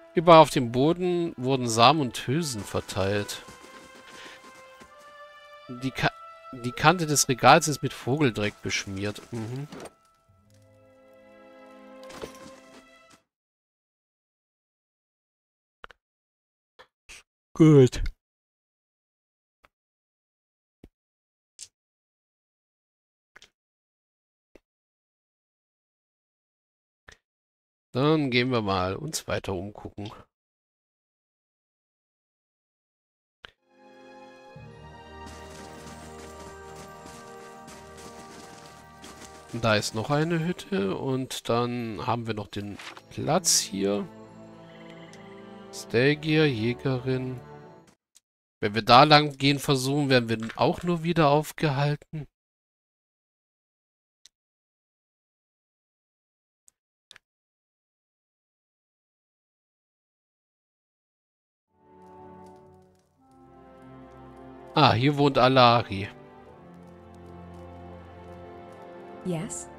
Überall auf dem Boden wurden Samen und Hülsen verteilt. Die Kante des Regals ist mit Vogeldreck beschmiert. Mhm. Gut. Dann gehen wir mal uns weiter umgucken. Da ist noch eine Hütte und dann haben wir noch den Platz hier. Stelgier, Jägerin. Wenn wir da lang gehen versuchen, werden wir auch nur wieder aufgehalten. Ah, hier wohnt Alari. Yes?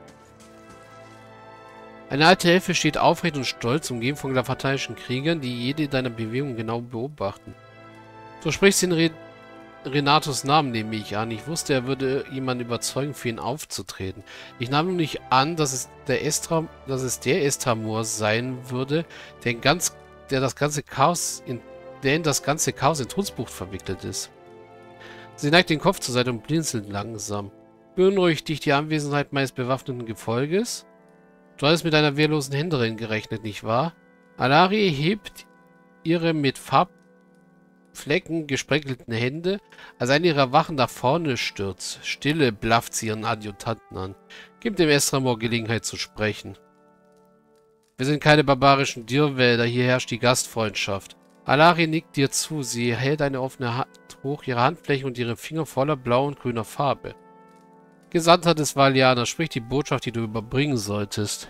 Eine alte Elfe steht aufrecht und stolz, umgeben von glafatayischen Kriegern, die jede deiner Bewegungen genau beobachten. Du sprichst in Renatos Namen, nehme ich an. Ich wusste, er würde jemanden überzeugen, für ihn aufzutreten. Ich nahm nur nicht an, dass es der Estramur sein würde, der das ganze Chaos in das ganze Chaos in Trutzbucht verwickelt ist. Sie neigt den Kopf zur Seite und blinzelt langsam. Beunruhigt dich die Anwesenheit meines bewaffneten Gefolges? Du hattest mit einer wehrlosen Händlerin gerechnet, nicht wahr? Alari hebt ihre mit Farbflecken gesprenkelten Hände, als eine ihrer Wachen nach vorne stürzt. Stille, blafft sie ihren Adjutanten an. Gib dem Estramor Gelegenheit zu sprechen. Wir sind keine barbarischen Dürrwälder, hier herrscht die Gastfreundschaft. Alari nickt dir zu, sie hält eine offene Hand hoch, ihre Handflächen und ihre Finger voller blau und grüner Farbe. Gesandter des Valianers, sprich die Botschaft, die du überbringen solltest.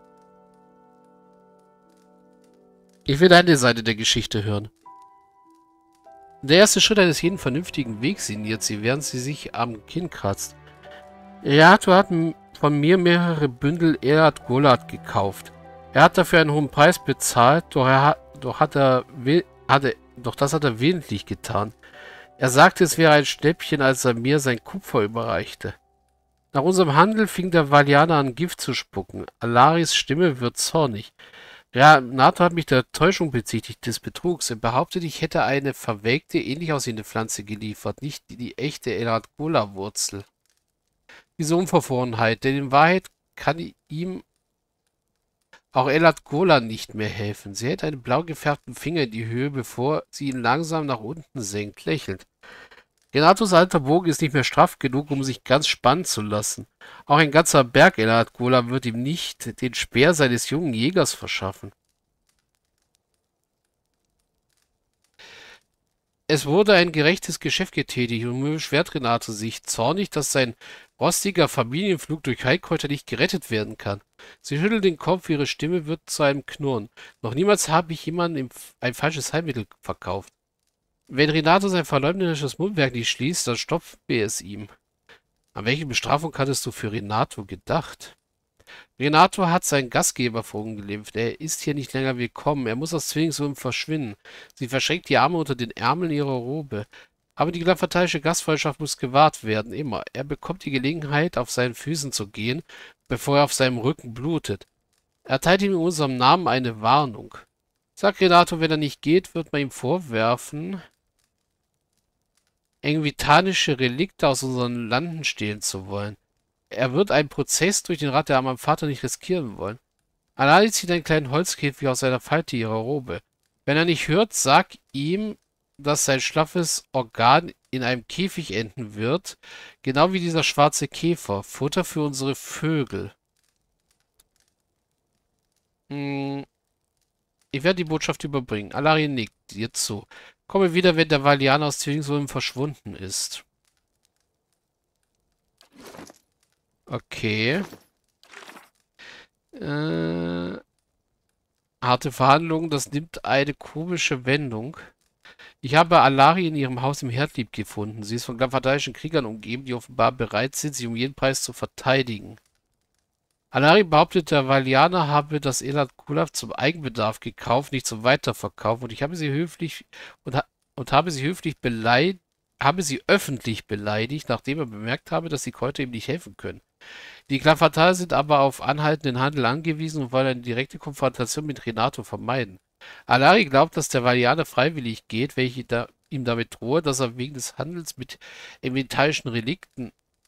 Ich will deine Seite der Geschichte hören. Der erste Schritt eines jeden vernünftigen Wegs sinniert sie, während sie sich am Kinn kratzt. Yato hat von mir mehrere Bündel Elat Golat gekauft. Er hat dafür einen hohen Preis bezahlt, doch das hat er willentlich getan. Er sagte, es wäre ein Schnäppchen, als er mir sein Kupfer überreichte. Nach unserem Handel fing der Valianer an, Gift zu spucken. Alaris Stimme wird zornig. Ja, Nato hat mich der Täuschung bezichtigt des Betrugs. Er behauptet, ich hätte eine verwelkte, ähnlich aussehende Pflanze geliefert, nicht die echte Elat-Gola-Wurzel. Diese Unverfrorenheit, denn in Wahrheit kann ihm auch Elat-Gola nicht mehr helfen. Sie hält einen blau gefärbten Finger in die Höhe, bevor sie ihn langsam nach unten senkt, lächelnd. Renatos alter Bogen ist nicht mehr straff genug, um sich ganz spannen zu lassen. Auch ein ganzer Berg Elat-Gola wird ihm nicht den Speer seines jungen Jägers verschaffen. Es wurde ein gerechtes Geschäft getätigt und nun beschwert Renato sich zornig, dass sein rostiger Familienflug durch Heilkräuter nicht gerettet werden kann. Sie schüttelt den Kopf, ihre Stimme wird zu einem Knurren. Noch niemals habe ich jemandem ein falsches Heilmittel verkauft. Wenn Renato sein verleumderisches Mundwerk nicht schließt, dann stopfen wir es ihm. An welche Bestrafung hattest du für Renato gedacht? Renato hat seinen Gastgeber verunglimpft. Er ist hier nicht länger willkommen. Er muss aus Zwillingswurm verschwinden. Sie verschränkt die Arme unter den Ärmeln ihrer Robe. Aber die glafatayische Gastfreundschaft muss gewahrt werden, immer. Er bekommt die Gelegenheit, auf seinen Füßen zu gehen, bevor er auf seinem Rücken blutet. Er teilt ihm in unserem Namen eine Warnung. Sagt Renato, wenn er nicht geht, wird man ihm vorwerfen, engvitanische Relikte aus unseren Landen stehlen zu wollen. Er wird einen Prozess durch den Rat der armen Vater nicht riskieren wollen. Alali zieht einen kleinen Holzkäfig aus einer Falte ihrer Robe. Wenn er nicht hört, sag ihm, dass sein schlaffes Organ in einem Käfig enden wird, genau wie dieser schwarze Käfer. Futter für unsere Vögel. Ich werde die Botschaft überbringen. Alari nickt dir zu. Komme wieder, wenn der Valianer aus Zwillingswurm verschwunden ist. Okay. Harte Verhandlungen, das nimmt eine komische Wendung. Ich habe Alari in ihrem Haus im Herdlieb gefunden. Sie ist von glafatayischen Kriegern umgeben, die offenbar bereit sind, sie um jeden Preis zu verteidigen. Alari behauptet, der Valianer habe das Elad Kulaf zum Eigenbedarf gekauft, nicht zum Weiterverkauf, und ich habe sie höflich und habe sie öffentlich beleidigt, nachdem er bemerkt habe, dass die Käuter ihm nicht helfen können. Die Clavatal sind aber auf anhaltenden Handel angewiesen und wollen eine direkte Konfrontation mit Renato vermeiden. Alari glaubt, dass der Valianer freiwillig geht, welche ihm damit drohe, dass er wegen des Handels mit eventalischen Relikten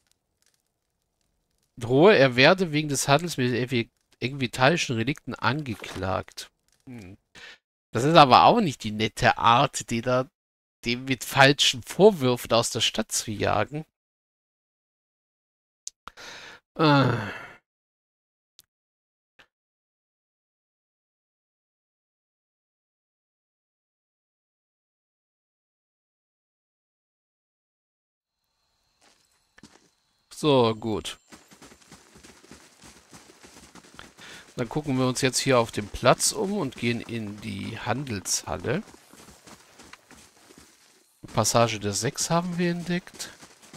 er werde wegen des Handels mit eventalischen Relikten angeklagt. Das ist aber auch nicht die nette Art, dem mit falschen Vorwürfen aus der Stadt zu jagen. Äh. So, gut. Dann gucken wir uns jetzt hier auf dem Platz um und gehen in die Handelshalle. Passage der 6 haben wir entdeckt.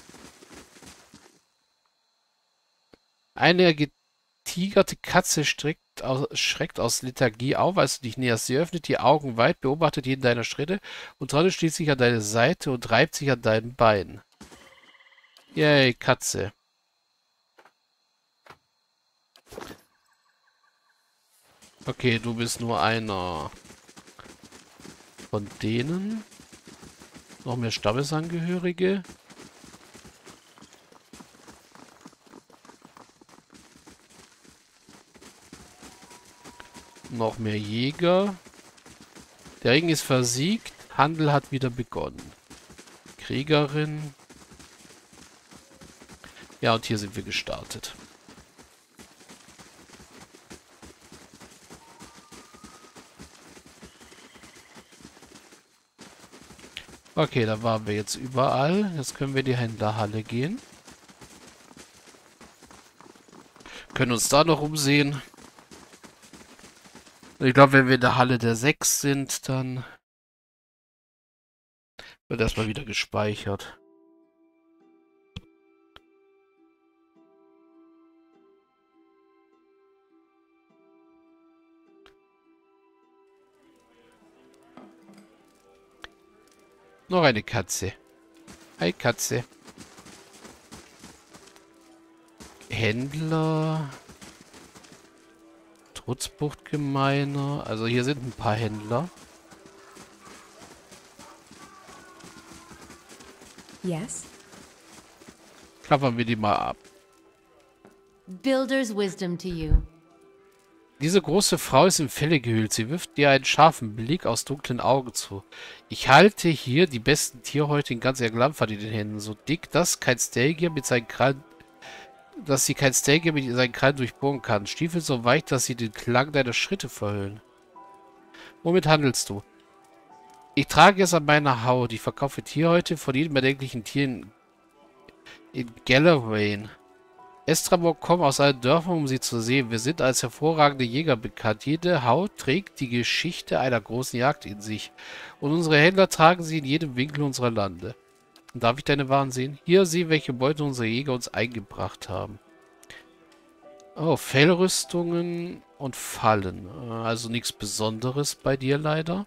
Eine getigerte Katze schreckt aus Lethargie auf, als du dich näherst. Sie öffnet die Augen weit, beobachtet jeden deiner Schritte und trottet schließlich an deine Seite und reibt sich an deinen Beinen. Yay, Katze. Okay, du bist nur einer von denen. Noch mehr Stammesangehörige. Noch mehr Jäger. Der Ring ist versiegt. Handel hat wieder begonnen. Kriegerin. Ja, und hier sind wir gestartet. Okay, da waren wir jetzt überall. Jetzt können wir in die Händlerhalle gehen. Können uns da noch umsehen. Ich glaube, wenn wir in der Halle der 6 sind, dann wird erstmal wieder gespeichert. Noch eine Katze. Hi, Katze. Händler. Trutzbuchtgemeiner. Also hier sind ein paar Händler. Yes? Klappern wir die mal ab. Builder's wisdom to you. Diese große Frau ist in Felle gehüllt. Sie wirft dir einen scharfen Blick aus dunklen Augen zu. Ich halte hier die besten Tierhäute in ganz Erglampfert in den Händen. So dick, dass sie kein Stelgier mit seinen Krallen durchbohren kann. Stiefel so weich, dass sie den Klang deiner Schritte verhüllen. Womit handelst du? Ich trage es an meiner Haut. Ich verkaufe Tierhäute von jedem erdenklichen Tier in Galloway. Estrabor kommt aus allen Dörfern, um sie zu sehen. Wir sind als hervorragende Jäger bekannt. Jede Haut trägt die Geschichte einer großen Jagd in sich. Und unsere Händler tragen sie in jedem Winkel unserer Lande. Und darf ich deine Waren sehen? Hier, sieh, welche Beute unsere Jäger uns eingebracht haben. Oh, Fellrüstungen und Fallen. Also nichts Besonderes bei dir leider.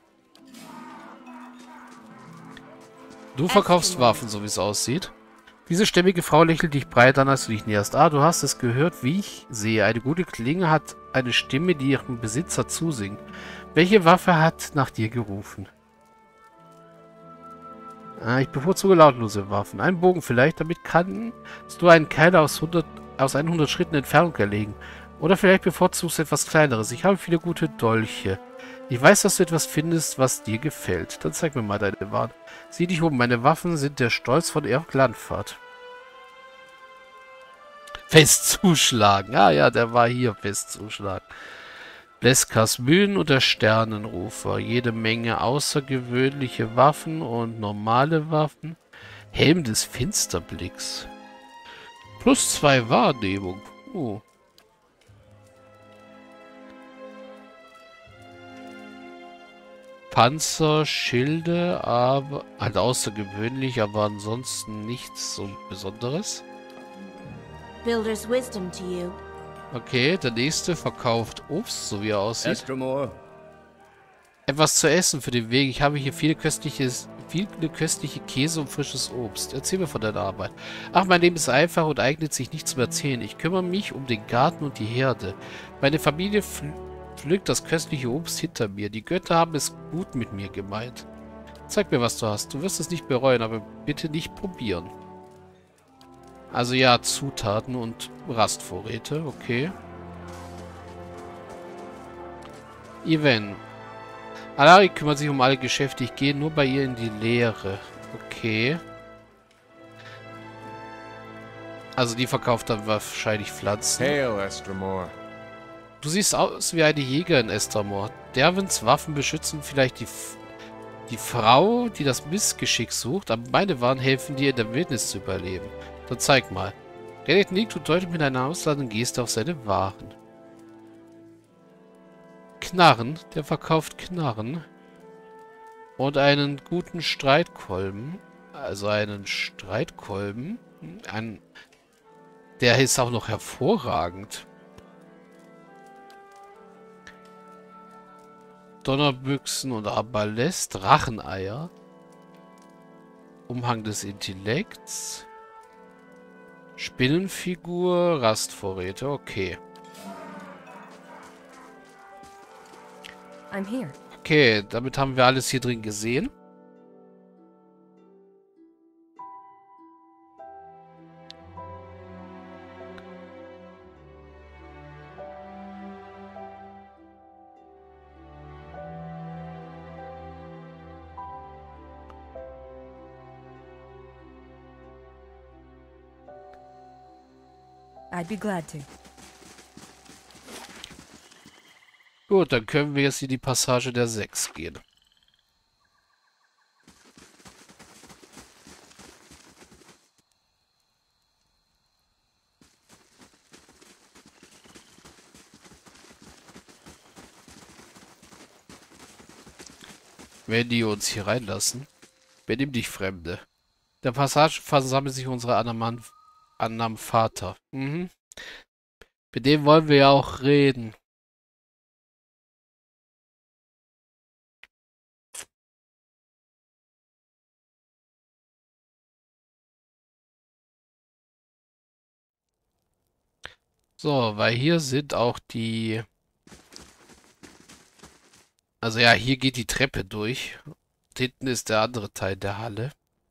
Du verkaufst Waffen, so wie es aussieht. Diese stämmige Frau lächelt dich breit an, als du dich näherst. Ah, du hast es gehört, wie ich sehe. Eine gute Klinge hat eine Stimme, die ihrem Besitzer zusingt. Welche Waffe hat nach dir gerufen? Ich bevorzuge lautlose Waffen. Einen Bogen vielleicht, damit kannst du einen Keil aus 100 Schritten Entfernung erlegen. Oder vielleicht bevorzugst du etwas Kleineres. Ich habe viele gute Dolche. Ich weiß, dass du etwas findest, was dir gefällt. Dann zeig mir mal deine Waren. Sieh dich um, meine Waffen sind der Stolz von Erklandfahrt. Fest zuschlagen. Ah ja, der war hier, fest zuschlagen. Bleskas Mühlen und der Sternenrufer. Jede Menge außergewöhnliche Waffen und normale Waffen. Helm des Finsterblicks. +2 Wahrnehmung. Panzer, Schilde, aber halt außergewöhnlich, aber ansonsten nichts so Besonderes. Builder's wisdom to you. Okay, der nächste verkauft Obst, so wie er aussieht. Estromore. Etwas zu essen für den Weg. Ich habe hier viele köstliche Käse und frisches Obst. Erzähl mir von deiner Arbeit. Ach, mein Leben ist einfach und eignet sich nicht zum Erzählen. Ich kümmere mich um den Garten und die Herde. Meine Familie pflückt das köstliche Obst hinter mir. Die Götter haben es gut mit mir gemeint. Zeig mir, was du hast. Du wirst es nicht bereuen, aber bitte nicht probieren. Also ja, Zutaten und Rastvorräte. Okay. Event. Alari kümmert sich um alle Geschäfte. Ich gehe nur bei ihr in die Lehre. Okay. Also die verkauft dann wahrscheinlich Pflanzen. Hail, Estromore. Du siehst aus wie eine Jägerin, Estromore. Derwins Waffen beschützen vielleicht die Frau, die das Missgeschick sucht, aber meine Waren helfen dir in der Wildnis zu überleben. Dann zeig mal. Redet Nick, du deutet mit einer ausladenden Geste auf seine Waren. Knarren, der verkauft Knarren. Und einen guten Streitkolben. Also einen Streitkolben. Der ist auch noch hervorragend. Donnerbüchsen und Arbalest, Dracheneier. Umhang des Intellekts. Spinnenfigur, Rastvorräte, okay. I'm here. Okay, damit haben wir alles hier drin gesehen. I'd be glad to. Gut, dann können wir jetzt in die Passage der 6 gehen. Wenn die uns hier reinlassen. Benimm dich, Fremde. Der Passage versammelt sich unsere Vater. Mhm. Mit dem wollen wir ja auch reden. So, weil hier sind auch die... Also ja, hier geht die Treppe durch. Und hinten ist der andere Teil der Halle.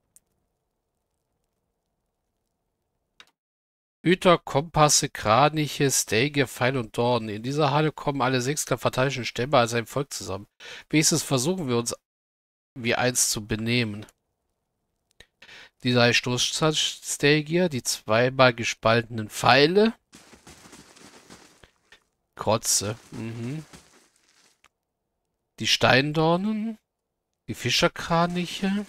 Hüter, Kompasse, Kraniche, Stege, Pfeil und Dornen. In dieser Halle kommen alle 6 klafathalischen Stämme als ein Volk zusammen. Wenigstens versuchen wir uns wie eins zu benehmen. Die 3 Stoßstagier, die zweimal gespaltenen Pfeile. Krotze. Mhm. Die Steindornen. Die Fischerkraniche.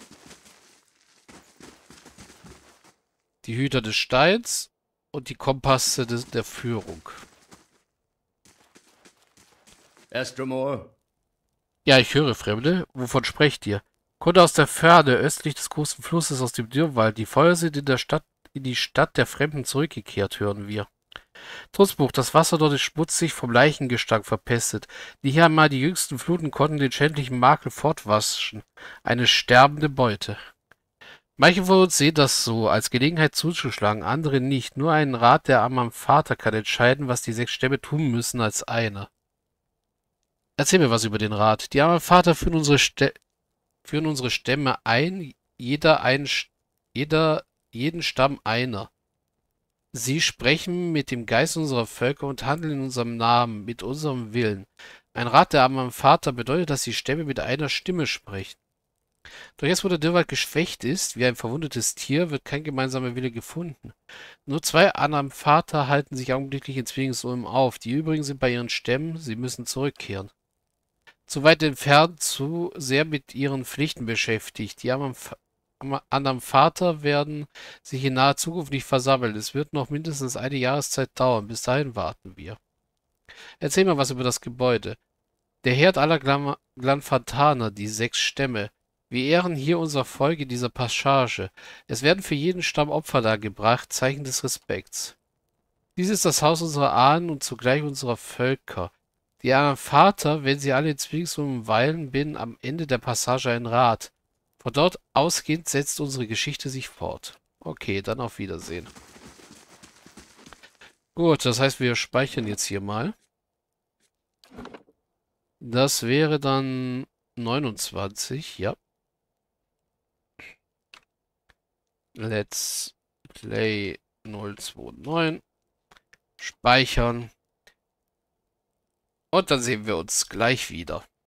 Die Hüter des Steins. Und die Kompasse der Führung. Estromore. Ja, ich höre, Fremde. Wovon sprecht ihr? Kunde aus der Ferne, östlich des großen Flusses aus dem Dürrwald. Die Feuer sind in die Stadt der Fremden zurückgekehrt, hören wir. Trutzbuch, das Wasser dort ist schmutzig, vom Leichengestank verpestet. Nicht einmal die jüngsten Fluten konnten den schändlichen Makel fortwaschen. Eine sterbende Beute. Manche von uns sehen das so, als Gelegenheit zuzuschlagen, andere nicht. Nur ein Rat der Vater kann entscheiden, was die 6 Stämme tun müssen als einer. Erzähl mir was über den Rat. Die Vater führen unsere Stämme ein, jeden Stamm einer. Sie sprechen mit dem Geist unserer Völker und handeln in unserem Namen, mit unserem Willen. Ein Rat der Vater bedeutet, dass die Stämme mit einer Stimme sprechen. Doch jetzt, wo der Dürrwald geschwächt ist, wie ein verwundetes Tier, wird kein gemeinsamer Wille gefunden. Nur 2 Vater halten sich augenblicklich in Zwillingsulm auf. Die übrigen sind bei ihren Stämmen, sie müssen zurückkehren. Zu weit entfernt, zu sehr mit ihren Pflichten beschäftigt. Die Vater werden sich in naher Zukunft nicht versammeln. Es wird noch mindestens eine Jahreszeit dauern. Bis dahin warten wir. Erzähl mir was über das Gebäude. Der Herd aller Glanfantaner, die 6 Stämme. Wir ehren hier unser Volk in dieser Passage. Es werden für jeden Stamm Opfer dargebracht, Zeichen des Respekts. Dies ist das Haus unserer Ahnen und zugleich unserer Völker. Die armen Vater, wenn sie alle in Zwillingsrum weilen, binden am Ende der Passage ein Rad. Von dort ausgehend setzt unsere Geschichte sich fort. Okay, dann auf Wiedersehen. Gut, das heißt, wir speichern jetzt hier mal. Das wäre dann 29, ja. Let's Play 029. Speichern. Und dann sehen wir uns gleich wieder.